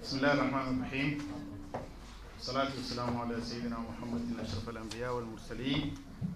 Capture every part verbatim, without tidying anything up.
بسم الله الرحمن الرحيم. والصلاة والسلام على سيدنا محمد أشرف الأنبياء والمرسلين،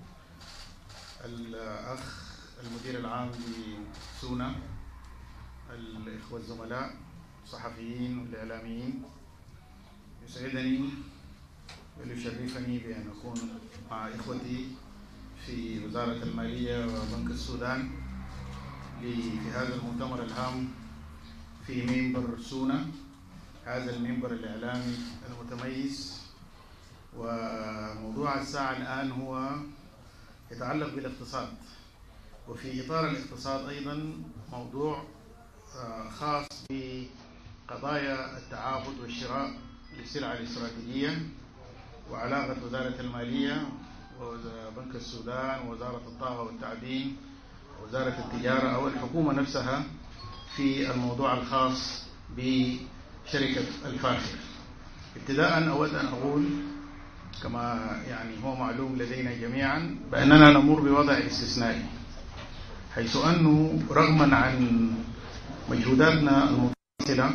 الأخ المدير العام لسونا، الإخوة الزملاء الصحفيين والإعلاميين. يسعدني ويشرفني بأن أكون مع إخوتي في وزارة المالية وبنك السودان في هذا المؤتمر الهام في منبر سونا، هذا المنبر الإعلامي المتميز. وموضوع الساعة الآن هو يتعلق بالاقتصاد، وفي إطار الاقتصاد أيضا موضوع خاص بقضايا التعاقد والشراء للسلع الاستراتيجية، وعلاقة وزارة المالية وبنك السودان ووزارة الطاقة والتعدين ووزارة التجارة أو الحكومة نفسها في الموضوع الخاص بشركة الفاخر. ابتداء أود أن أقول كما يعني هو معلوم لدينا جميعا بأننا نمر بوضع استثنائي، حيث أنه رغما عن مجهوداتنا المتواصلة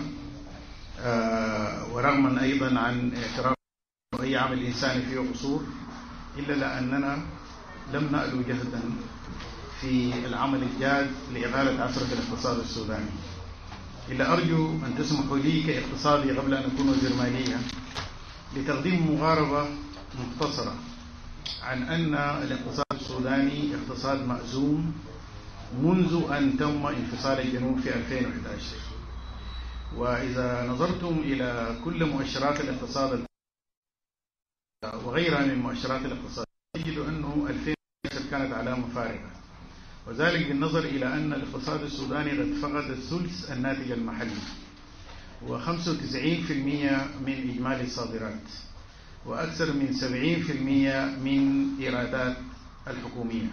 ورغما أيضا عن اعتراف أي عمل إنساني فيه قصور، إلا لأننا لم نألو جهدا في العمل الجاد لإغالة عثرة الاقتصاد السوداني. إلا أرجو أن تسمحوا لي كاقتصادي قبل أن أكون وزير مالية لتقديم مغاربة مختصرة عن أن الاقتصاد السوداني اقتصاد مأزوم منذ أن تم انفصال الجنوب في ألفين وأحد عشر. وإذا نظرتم إلى كل مؤشرات الاقتصاد وغيرها من مؤشرات الاقتصاد تجد أنه ألفين وأحد عشر كانت علامة فارقة، وذلك بالنظر إلى أن الاقتصاد السوداني قد فقد الثلث الناتج المحلي وخمسة وتسعين بالمئة من إجمالي الصادرات وأكثر من سبعين بالمئة من إيرادات الحكومية.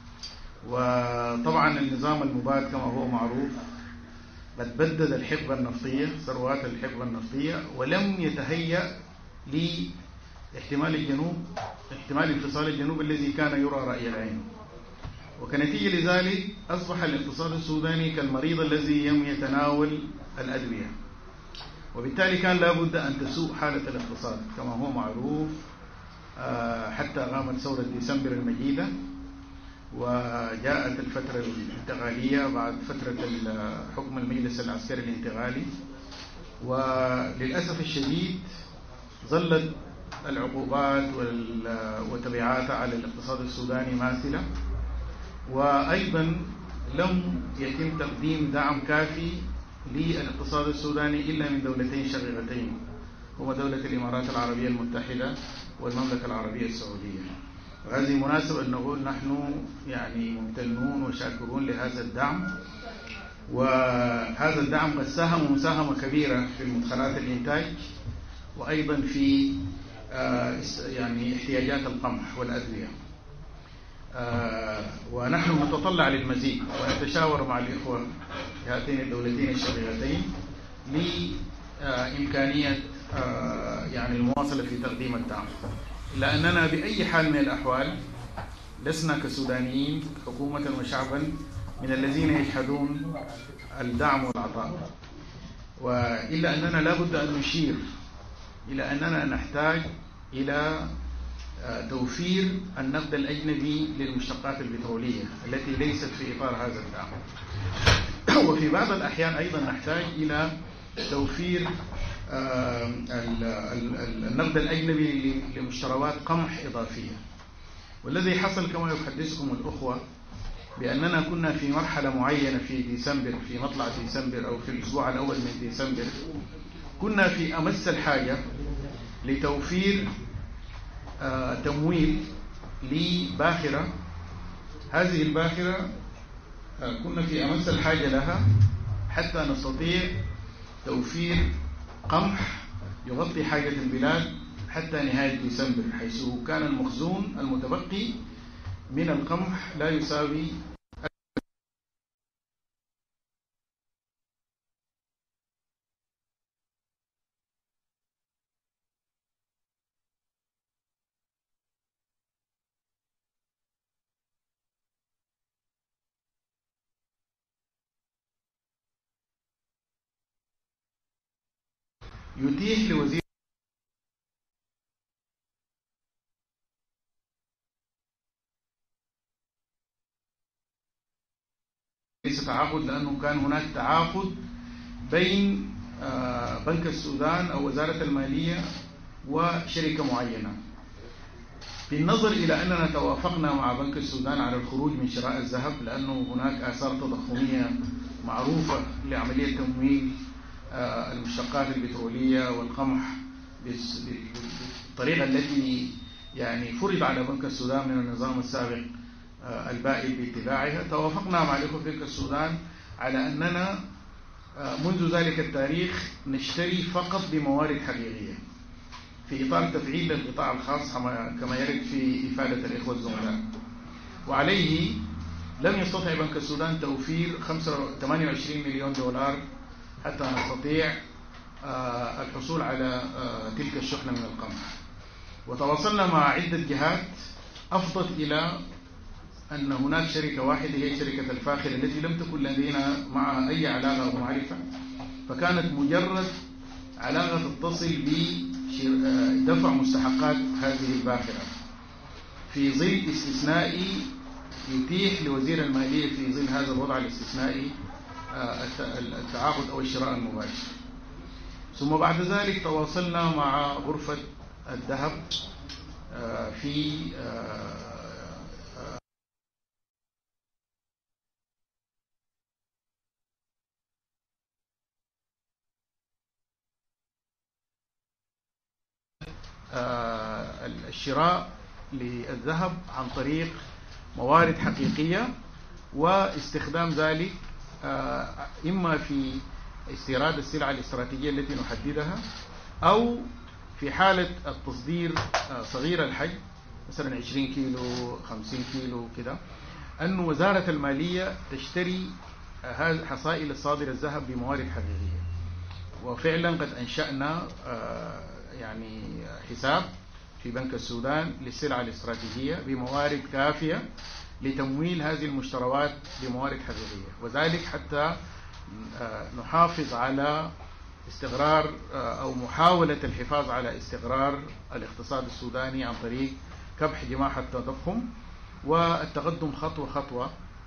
وطبعا النظام المباد كما هو معروف قد بدد الحقبة النفطية، ثروات الحقبة النفطية، ولم يتهيأ لاحتمال الجنوب احتمال انفصال الجنوب الذي كان يرى رأي العين. وكنتيجة لذلك أصبح الاقتصاد السوداني كالمريض الذي لم يتناول الأدوية، وبالتالي كان لابد أن تسوء حالة الاقتصاد كما هو معروف حتى قامت ثورة ديسمبر المجيدة، وجاءت الفترة الانتقالية بعد فترة حكم المجلس العسكري الانتقالي. وللأسف الشديد ظلت العقوبات وتبعاتها على الاقتصاد السوداني ماثلة، وأيضا لم يتم تقديم دعم كافي للاقتصاد السوداني إلا من دولتين شقيقتين، هما دولة الإمارات العربية المتحدة والمملكة العربية السعودية. وهذه مناسبة أن نقول نحن يعني ممتنون وشاكرون لهذا الدعم، وهذا الدعم قد ساهم مساهمة كبيرة في مدخلات الإنتاج وأيضا في يعني احتياجات القمح والأدوية. ونحن نتطلع للمزيد ونتشاور مع الإخوة في هاتين الدولتين الشقيقتين لإمكانية يعني المواصلة في تقديم الدعم، إلا أننا بأي حال من الأحوال لسنا كسودانيين حكومة وشعبا من الذين يجحدون الدعم والعطاء، وإلا أننا لا بد أن نشير إلى أننا نحتاج إلى توفير النقد الأجنبي للمشتقات البترولية التي ليست في إطار هذا الدعم. وفي بعض الأحيان أيضا نحتاج إلى توفير النقد الأجنبي لمشتروات قمح إضافية. والذي حصل كما يحدثكم الأخوة بأننا كنا في مرحلة معينة في ديسمبر، في مطلع ديسمبر أو في الأسبوع الأول من ديسمبر، كنا في أمس الحاجة لتوفير تمويل لباخرة. هذه الباخرة كنا في أمس الحاجة لها حتى نستطيع توفير قمح يغطي حاجة البلاد حتى نهاية ديسمبر، حيث كان المخزون المتبقي من القمح لا يساوي يتيح لوزير ليس تعاقد، لأنه كان هناك تعاقد بين بنك السودان أو وزارة المالية وشركة معينة. بالنظر إلى أننا توافقنا مع بنك السودان على الخروج من شراء الذهب، لأنه هناك آثار تضخمية معروفة لعملية تمويل المشتقات البترولية والقمح بالطريقة التي يعني فرض على بنك السودان من النظام السابق البائد باتباعها، توافقنا مع الإخوة في بنك السودان على أننا منذ ذلك التاريخ نشتري فقط بموارد حقيقية في إطار تفعيل للقطاع الخاص كما يرد في إفادة الإخوة الزملاء. وعليه لم يستطع بنك السودان توفير ثمانية وعشرين مليون دولار حتى نستطيع الحصول على تلك الشحنة من القمح. وتواصلنا مع عدة جهات أفضت إلى أن هناك شركة واحدة هي شركة الفاخر التي لم تكن لدينا معها أي علاقة أو معرفة، فكانت مجرد علاقة تتصل بدفع مستحقات هذه الباخرة في ظل استثنائي يتيح لوزير المالية في ظل هذا الوضع الاستثنائي التعاقد أو الشراء المباشر. ثم بعد ذلك تواصلنا مع غرفة الذهب في الشراء للذهب عن طريق موارد حقيقية، واستخدام ذلك إما في استيراد السلع الاستراتيجية التي نحددها، أو في حالة التصدير صغير الحجم مثلا عشرين كيلو خمسين كيلو كده، أن وزارة المالية تشتري حصائل الصادر الذهب بموارد حقيقية. وفعلا قد أنشأنا يعني حساب في بنك السودان للسلع الاستراتيجية بموارد كافية لتمويل هذه المشتروات بموارد حقيقية، وذلك حتى نحافظ على استقرار أو محاولة الحفاظ على استقرار الاقتصاد السوداني عن طريق كبح جماح التضخم والتقدم خطوة خطوة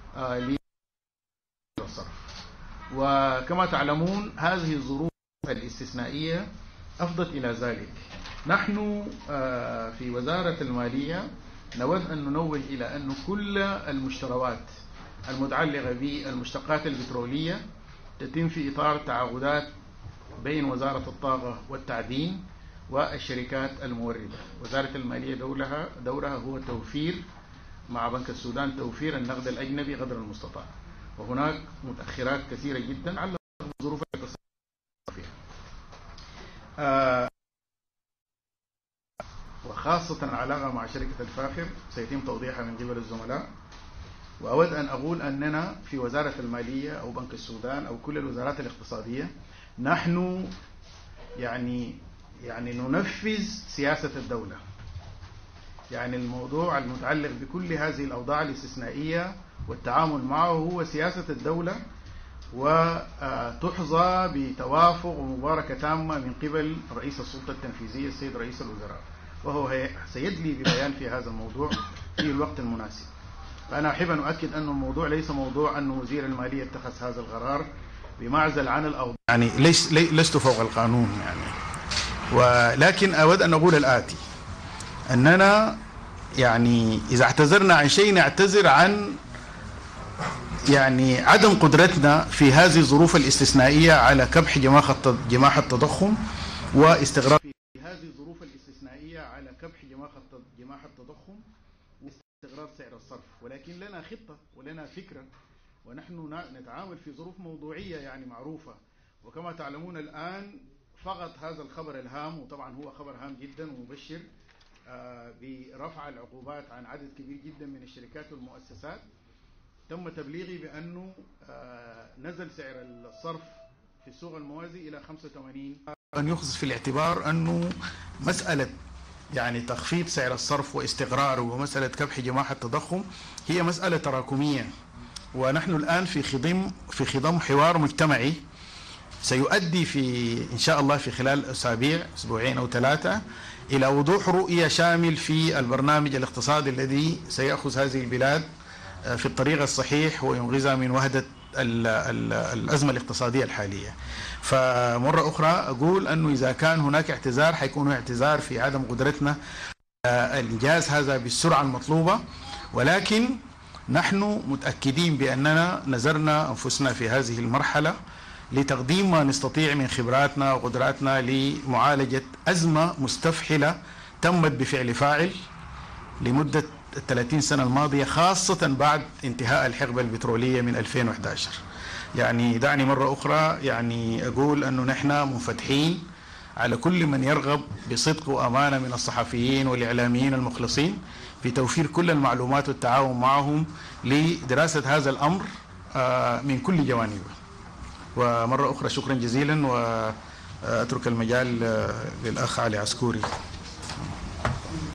للصرف. وكما تعلمون هذه الظروف الاستثنائية أفضت إلى ذلك. نحن في وزارة المالية نود أن ننوه إلى أن كل المشتروات المتعلقة بالمشتقات البترولية تتم في إطار تعاقدات بين وزارة الطاقة والتعدين والشركات الموردة. وزارة المالية دورها دورها هو توفير مع بنك السودان توفير النقد الأجنبي قدر المستطاع، وهناك متأخرات كثيرة جدا على الظروف التي فيها، آه وخاصة العلاقة مع شركة الفاخر سيتم توضيحها من قبل الزملاء. وأود أن أقول أننا في وزارة المالية أو بنك السودان أو كل الوزارات الاقتصادية نحن يعني يعني ننفذ سياسة الدولة. يعني الموضوع المتعلق بكل هذه الأوضاع الاستثنائية والتعامل معه هو سياسة الدولة، وتحظى بتوافق ومباركة تامة من قبل رئيس السلطة التنفيذية السيد رئيس الوزراء، وهو سيدلي ببيان في هذا الموضوع في الوقت المناسب. فأنا أحب أن أؤكد أن الموضوع ليس موضوع أن وزير المالية اتخذ هذا القرار بمعزل عن الأوضاع، يعني ليس لست فوق القانون يعني. ولكن أود أن أقول الآتي: أننا يعني إذا اعتذرنا عن شيء نعتذر عن يعني عدم قدرتنا في هذه الظروف الاستثنائية على كبح جماح التضخم واستغرار في هذه الظروف الاستثنائية على كبح جماح التضخم واستغرار سعر الصرف. ولكن لنا خطة ولنا فكرة، ونحن نتعامل في ظروف موضوعية يعني معروفة. وكما تعلمون الآن فقط هذا الخبر الهام، وطبعا هو خبر هام جدا ومبشر، برفع العقوبات عن عدد كبير جدا من الشركات والمؤسسات. تم تبليغي بأنه نزل سعر الصرف في السوق الموازي إلى خمسة وثمانين. أن يؤخذ في الاعتبار أنه مسألة يعني تخفيض سعر الصرف واستقراره ومسألة كبح جماح التضخم هي مسألة تراكمية، ونحن الآن في خضم في خضم حوار مجتمعي سيؤدي في إن شاء الله في خلال أسابيع أسبوعين أو ثلاثة إلى وضوح رؤية شامل في البرنامج الاقتصادي الذي سيأخذ هذه البلاد في الطريق الصحيح وينقذها من وهدة الأزمة الاقتصادية الحالية. فمرة أخرى أقول أنه إذا كان هناك اعتذار حيكون اعتذار في عدم قدرتنا الإنجاز هذا بالسرعة المطلوبة، ولكن نحن متأكدين بأننا نزرنا أنفسنا في هذه المرحلة لتقديم ما نستطيع من خبراتنا وقدراتنا لمعالجة أزمة مستفحلة تمت بفعل فاعل لمدة الثلاثين سنة الماضية، خاصة بعد انتهاء الحقبة البترولية من ألفين وإحدى عشر. يعني دعني مرة أخرى يعني أقول أنه نحن منفتحين على كل من يرغب بصدق وأمانة من الصحفيين والإعلاميين المخلصين في توفير كل المعلومات والتعاون معهم لدراسة هذا الأمر من كل جوانبه. ومرة أخرى شكرا جزيلا، وأترك المجال للأخ علي عسكوري.